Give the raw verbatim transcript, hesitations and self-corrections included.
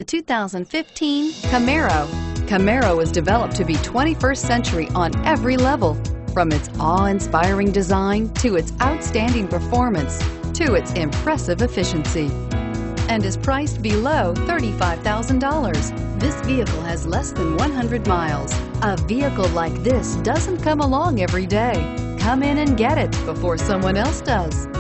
The two thousand fifteen Camaro. Camaro is developed to be twenty-first century on every level, from its awe-inspiring design to its outstanding performance to its impressive efficiency, and is priced below thirty-five thousand dollars. This vehicle has less than one hundred miles. A vehicle like this doesn't come along every day. Come in and get it before someone else does.